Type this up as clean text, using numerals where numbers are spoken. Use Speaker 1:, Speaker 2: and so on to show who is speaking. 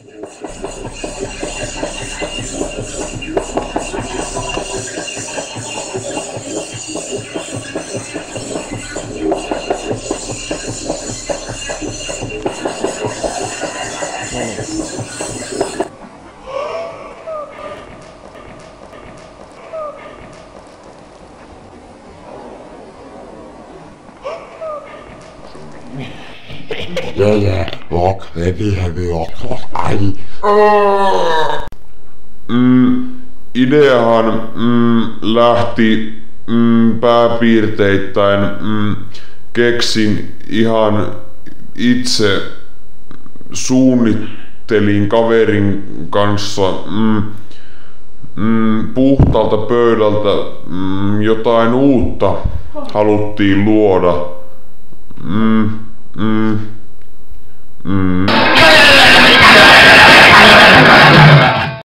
Speaker 1: Ideahan lähti pääpiirteittäin keksin ihan itse, suunnittelin kaverin kanssa puhtaalta pöydältä, jotain uutta haluttiin luoda.